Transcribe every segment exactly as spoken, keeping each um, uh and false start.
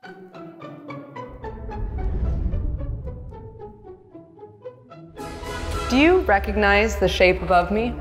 Do you recognize the shape above me?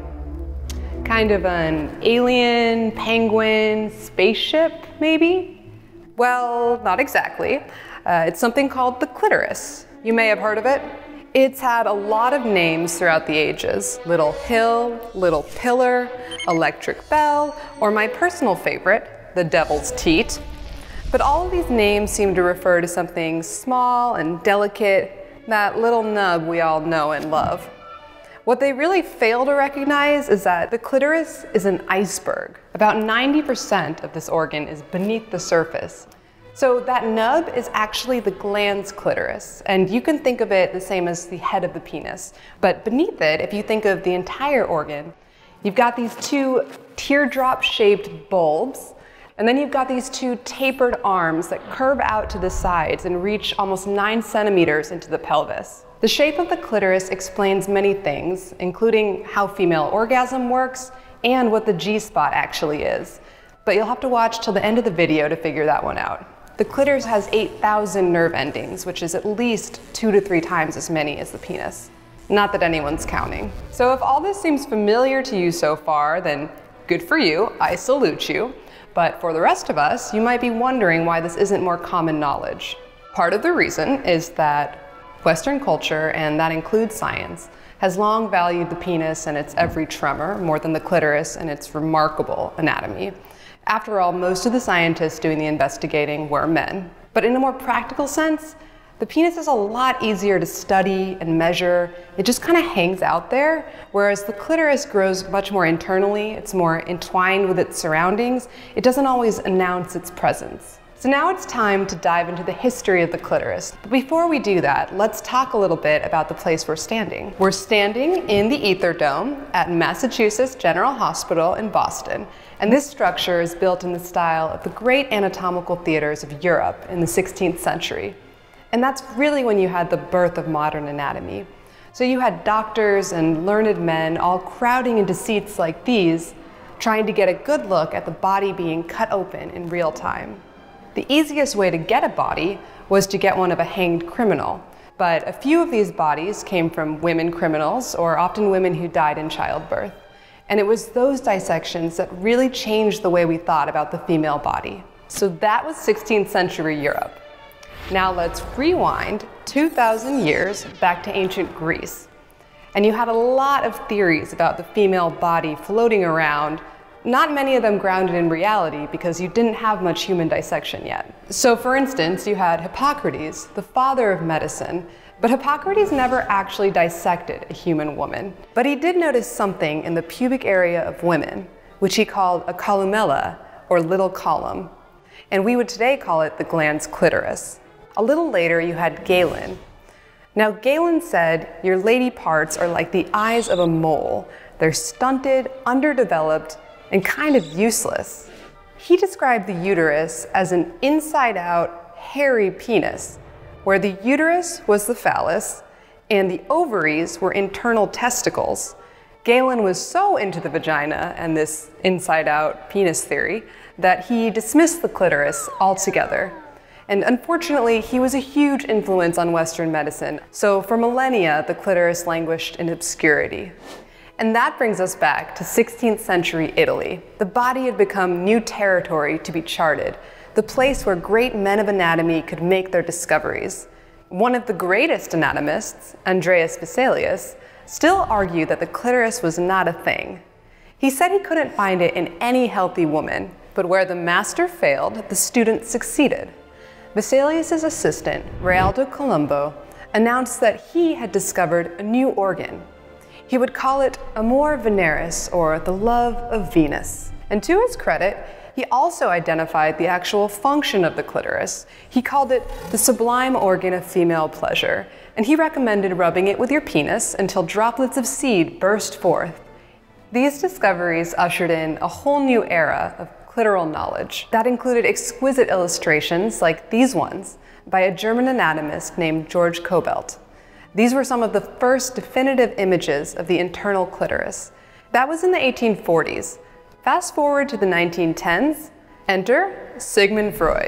Kind of an alien, penguin, spaceship, maybe? Well, not exactly. Uh, it's something called the clitoris. You may have heard of it. It's had a lot of names throughout the ages. Little hill, little pillar, electric bell, or my personal favorite, the devil's teat. But all of these names seem to refer to something small and delicate, that little nub we all know and love. What they really fail to recognize is that the clitoris is an iceberg. About ninety percent of this organ is beneath the surface. So that nub is actually the glans clitoris, and you can think of it the same as the head of the penis. But beneath it, if you think of the entire organ, you've got these two teardrop-shaped bulbs, and then you've got these two tapered arms that curve out to the sides and reach almost nine centimeters into the pelvis. The shape of the clitoris explains many things, including how female orgasm works and what the G-spot actually is. But you'll have to watch till the end of the video to figure that one out. The clitoris has eight thousand nerve endings, which is at least two to three times as many as the penis. Not that anyone's counting. So if all this seems familiar to you so far, then good for you, I salute you. But for the rest of us, you might be wondering why this isn't more common knowledge. Part of the reason is that Western culture, and that includes science, has long valued the penis and its every tremor more than the clitoris and its remarkable anatomy. After all, most of the scientists doing the investigating were men. But in a more practical sense, the penis is a lot easier to study and measure. It just kind of hangs out there, whereas the clitoris grows much more internally. It's more entwined with its surroundings. It doesn't always announce its presence. So now it's time to dive into the history of the clitoris. But before we do that, let's talk a little bit about the place we're standing. We're standing in the Ether Dome at Massachusetts General Hospital in Boston. And this structure is built in the style of the great anatomical theaters of Europe in the sixteenth century. And that's really when you had the birth of modern anatomy. So you had doctors and learned men all crowding into seats like these, trying to get a good look at the body being cut open in real time. The easiest way to get a body was to get one of a hanged criminal, but a few of these bodies came from women criminals, or often women who died in childbirth. And it was those dissections that really changed the way we thought about the female body. So that was sixteenth century Europe. Now let's rewind two thousand years back to ancient Greece. And you had a lot of theories about the female body floating around, not many of them grounded in reality because you didn't have much human dissection yet. So for instance, you had Hippocrates, the father of medicine, but Hippocrates never actually dissected a human woman. But he did notice something in the pubic area of women, which he called a columella, or little column. And we would today call it the glans clitoris. A little later, you had Galen. Now Galen said, your lady parts are like the eyes of a mole. They're stunted, underdeveloped, and kind of useless. He described the uterus as an inside-out, hairy penis, where the uterus was the phallus and the ovaries were internal testicles. Galen was so into the vagina and this inside-out penis theory that he dismissed the clitoris altogether. And unfortunately, he was a huge influence on Western medicine, so for millennia, the clitoris languished in obscurity. And that brings us back to sixteenth century Italy. The body had become new territory to be charted, the place where great men of anatomy could make their discoveries. One of the greatest anatomists, Andreas Vesalius, still argued that the clitoris was not a thing. He said he couldn't find it in any healthy woman, but where the master failed, the student succeeded. Vesalius' assistant, Realdo Colombo, announced that he had discovered a new organ. He would call it amor veneris, or the love of Venus. And to his credit, he also identified the actual function of the clitoris. He called it the sublime organ of female pleasure, and he recommended rubbing it with your penis until droplets of seed burst forth. These discoveries ushered in a whole new era of clitoral knowledge that included exquisite illustrations like these ones by a German anatomist named George Kobelt. These were some of the first definitive images of the internal clitoris. That was in the eighteen forties. Fast forward to the nineteen tens, enter Sigmund Freud.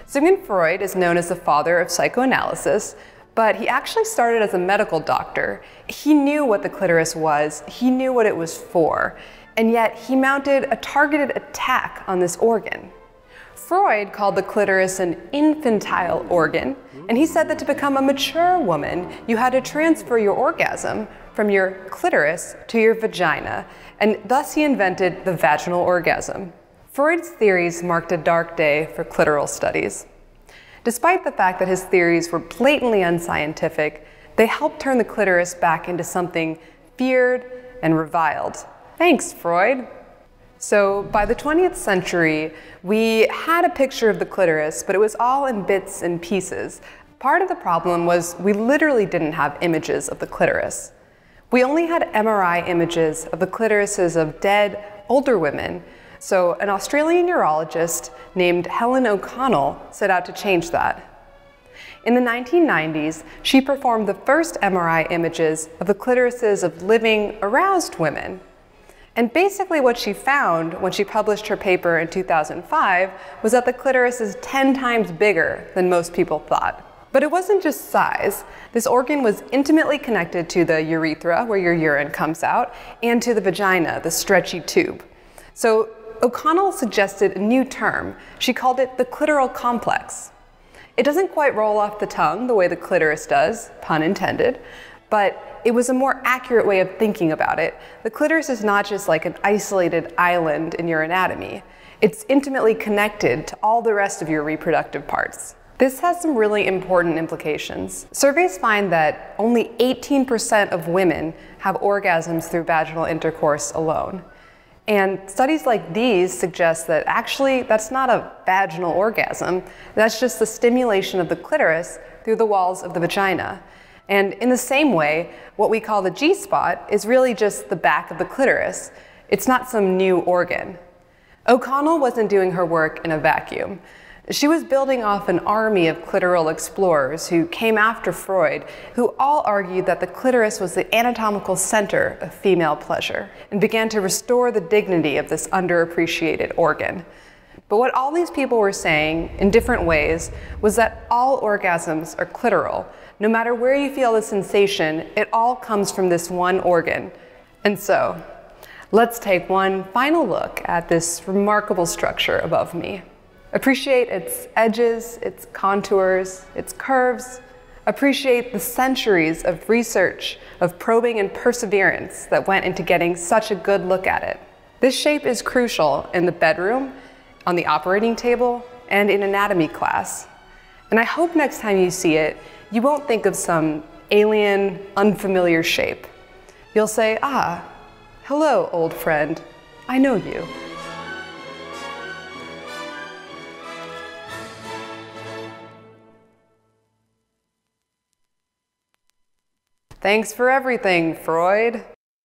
Sigmund Freud is known as the father of psychoanalysis, but he actually started as a medical doctor. He knew what the clitoris was, he knew what it was for, and yet he mounted a targeted attack on this organ. Freud called the clitoris an infantile organ, and he said that to become a mature woman, you had to transfer your orgasm from your clitoris to your vagina, and thus he invented the vaginal orgasm. Freud's theories marked a dark day for clitoral studies. Despite the fact that his theories were blatantly unscientific, they helped turn the clitoris back into something feared and reviled. Thanks, Freud. So by the twentieth century, we had a picture of the clitoris, but it was all in bits and pieces. Part of the problem was we literally didn't have images of the clitoris. We only had M R I images of the clitorises of dead, older women. So an Australian urologist named Helen O'Connell set out to change that. In the nineteen nineties, she performed the first M R I images of the clitorises of living, aroused women. And basically what she found when she published her paper in two thousand five was that the clitoris is ten times bigger than most people thought. But it wasn't just size. This organ was intimately connected to the urethra, where your urine comes out, and to the vagina, the stretchy tube. So O'Connell suggested a new term. She called it the clitoral complex. It doesn't quite roll off the tongue the way the clitoris does, pun intended, but it was a more accurate way of thinking about it. The clitoris is not just like an isolated island in your anatomy. It's intimately connected to all the rest of your reproductive parts. This has some really important implications. Surveys find that only eighteen percent of women have orgasms through vaginal intercourse alone. And studies like these suggest that actually that's not a vaginal orgasm, that's just the stimulation of the clitoris through the walls of the vagina. And in the same way, what we call the G-spot is really just the back of the clitoris. It's not some new organ. O'Connell wasn't doing her work in a vacuum. She was building off an army of clitoral explorers who came after Freud, who all argued that the clitoris was the anatomical center of female pleasure, and began to restore the dignity of this underappreciated organ. But what all these people were saying, in different ways, was that all orgasms are clitoral. No matter where you feel the sensation, it all comes from this one organ. And so, let's take one final look at this remarkable structure above me. Appreciate its edges, its contours, its curves. Appreciate the centuries of research, of probing and perseverance that went into getting such a good look at it. This shape is crucial in the bedroom, on the operating table, and in anatomy class. And I hope next time you see it, you won't think of some alien, unfamiliar shape. You'll say, ah, hello, old friend, I know you. Thanks for everything, Freud.